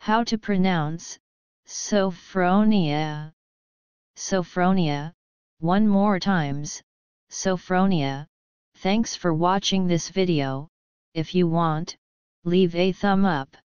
How to pronounce Sophronia. Sophronia, one more times, Sophronia. Thanks for watching this video. If you want, leave a thumb up.